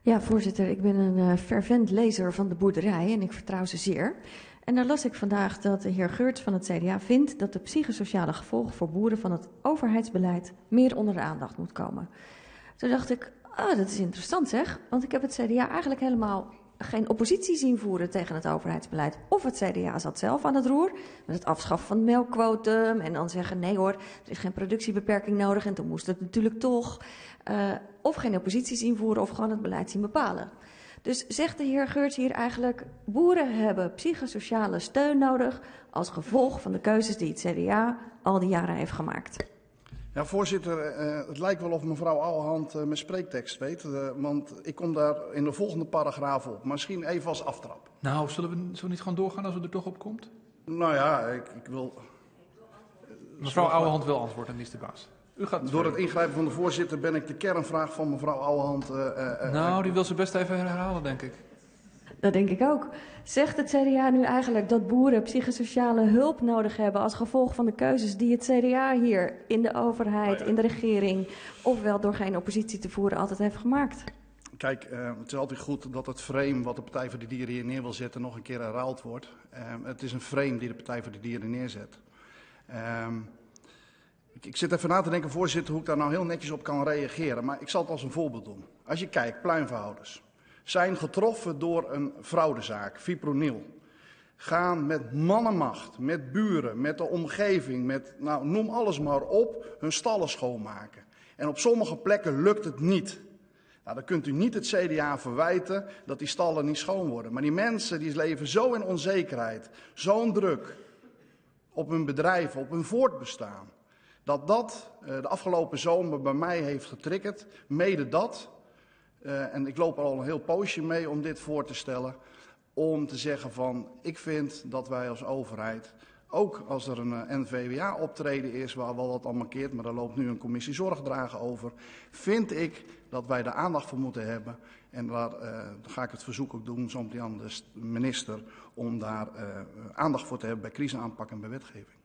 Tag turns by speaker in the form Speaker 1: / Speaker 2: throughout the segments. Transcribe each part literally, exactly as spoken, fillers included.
Speaker 1: Ja, voorzitter, ik ben een uh, fervent lezer van de boerderij en ik vertrouw ze zeer. En daar las ik vandaag dat de heer Geurts van het C D A vindt dat de psychosociale gevolgen voor boeren van het overheidsbeleid meer onder de aandacht moet komen. Toen dacht ik, ah, dat is interessant zeg, want ik heb het C D A eigenlijk helemaal geen oppositie zien voeren tegen het overheidsbeleid. Of het C D A zat zelf aan het roer met het afschaffen van het melkquotum en dan zeggen nee hoor, er is geen productiebeperking nodig en toen moest het natuurlijk toch. Uh, of geen oppositie zien voeren of gewoon het beleid zien bepalen. Dus zegt de heer Geurts hier eigenlijk, boeren hebben psychosociale steun nodig als gevolg van de keuzes die het C D A al die jaren heeft gemaakt.
Speaker 2: Ja, voorzitter, uh, het lijkt wel of mevrouw Ouwehand uh, mijn spreektekst weet, uh, want ik kom daar in de volgende paragraaf op. Misschien even als aftrap.
Speaker 3: Nou, zullen we, zullen we niet gewoon doorgaan als u er toch op komt?
Speaker 2: Nou ja, ik, ik wil...
Speaker 3: Uh, mevrouw Ouwehand wil antwoorden, minister Baas. U gaat het
Speaker 2: Door het ingrijpen van de voorzitter ben ik de kernvraag van mevrouw Ouwehand... Uh, uh,
Speaker 3: nou, die wil ze best even herhalen, denk ik.
Speaker 1: Dat denk ik ook. Zegt het C D A nu eigenlijk dat boeren psychosociale hulp nodig hebben als gevolg van de keuzes die het C D A hier in de overheid, oh ja. in de regering, ofwel door geen oppositie te voeren, altijd heeft gemaakt?
Speaker 2: Kijk, uh, het is altijd goed dat het frame wat de Partij voor de Dieren hier neer wil zetten nog een keer herhaald wordt. Uh, het is een frame die de Partij voor de Dieren neerzet. Uh, ik, ik zit even na te denken, voorzitter, hoe ik daar nou heel netjes op kan reageren. Maar ik zal het als een voorbeeld doen. Als je kijkt, pluimveehouders zijn getroffen door een fraudezaak, fipronil. Gaan met mannenmacht, met buren, met de omgeving, met, nou, noem alles maar op, hun stallen schoonmaken. En op sommige plekken lukt het niet. Nou, dan kunt u niet het C D A verwijten dat die stallen niet schoon worden. Maar die mensen die leven zo in onzekerheid, zo'n druk op hun bedrijven, op hun voortbestaan. Dat dat uh, de afgelopen zomer bij mij heeft getriggerd, mede dat... Uh, en ik loop er al een heel poosje mee om dit voor te stellen. Om te zeggen van, ik vind dat wij als overheid, ook als er een uh, N V W A-optreden is, waar wel wat al mankeert, maar daar loopt nu een commissie zorgdragen over, vind ik dat wij daar aandacht voor moeten hebben. En daar uh, dan ga ik het verzoek ook doen, zo meteen aan de minister, om daar uh, aandacht voor te hebben bij crisisaanpak en bij wetgeving.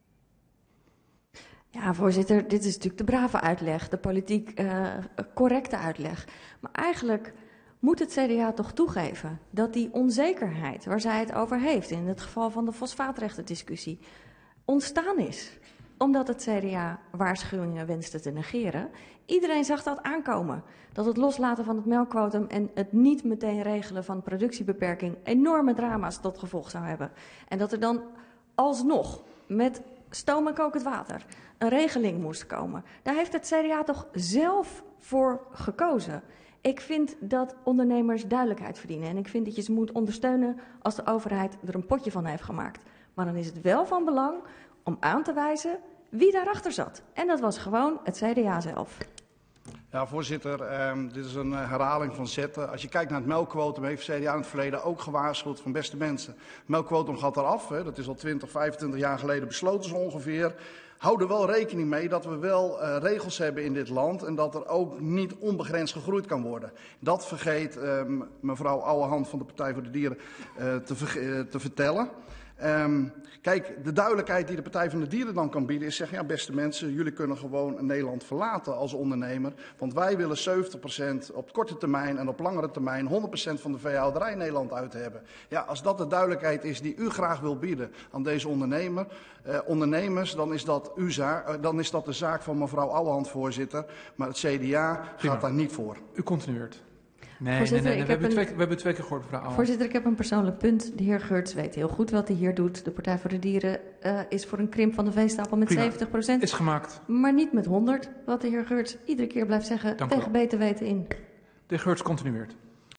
Speaker 1: Ja, voorzitter, dit is natuurlijk de brave uitleg, de politiek uh, correcte uitleg. Maar eigenlijk moet het C D A toch toegeven dat die onzekerheid waar zij het over heeft, in het geval van de fosfaatrechterendiscussie, ontstaan is. Omdat het C D A waarschuwingen wenste te negeren. Iedereen zag dat aankomen. Dat het loslaten van het melkquotum en het niet meteen regelen van productiebeperking enorme drama's tot gevolg zou hebben. En dat er dan alsnog met stoom en kokend water een regeling moest komen. Daar heeft het C D A toch zelf voor gekozen. Ik vind dat ondernemers duidelijkheid verdienen. En ik vind dat je ze moet ondersteunen als de overheid er een potje van heeft gemaakt. Maar dan is het wel van belang om aan te wijzen wie daarachter zat. En dat was gewoon het C D A zelf.
Speaker 2: Ja, voorzitter, eh, dit is een uh, herhaling van zetten. Als je kijkt naar het melkquotum, heeft het C D A in het verleden ook gewaarschuwd van beste mensen. Het melkquotum gaat eraf, hè, dat is al twintig, vijfentwintig jaar geleden besloten zo ongeveer. Hou er wel rekening mee dat we wel uh, regels hebben in dit land en dat er ook niet onbegrensd gegroeid kan worden. Dat vergeet uh, mevrouw Ouwehand van de Partij voor de Dieren uh, te, uh, te vertellen. Um, kijk, de duidelijkheid die de Partij van de Dieren dan kan bieden is zeggen, ja beste mensen, jullie kunnen gewoon Nederland verlaten als ondernemer. Want wij willen zeventig procent op korte termijn en op langere termijn honderd procent van de veehouderij in Nederland uit hebben. Ja, als dat de duidelijkheid is die u graag wil bieden aan deze ondernemer, eh, ondernemers, dan is, dat uw zaak, uh, dan is dat de zaak van mevrouw Ouwehand, voorzitter. Maar het C D A gaat Prima. daar niet voor.
Speaker 3: U continueert. Nee, nee, nee, nee. We, hebben een... twee, we hebben twee keer gehoord, mevrouw Ouwehand.
Speaker 1: Voorzitter, ik heb een persoonlijk punt. De heer Geurts weet heel goed wat hij hier doet. De Partij voor de Dieren uh, is voor een krimp van de veestapel met Prima. zeventig procent.
Speaker 3: Is gemaakt.
Speaker 1: Maar niet met honderd, wat de heer Geurts iedere keer blijft zeggen. Dank tegen beter weten in.
Speaker 3: De heer Geurts continueert.